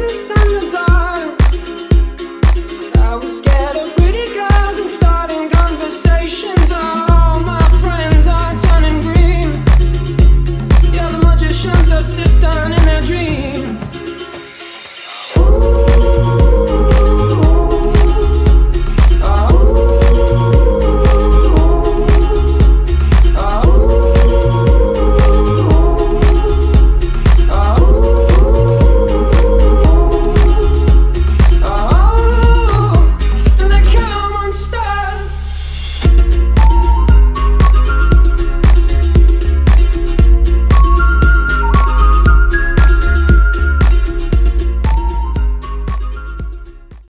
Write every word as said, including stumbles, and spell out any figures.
voices in the dark. I was scared of pretty girls and starting conversations. All my friends are turning green. Yeah, the magician's assistant in their dreams.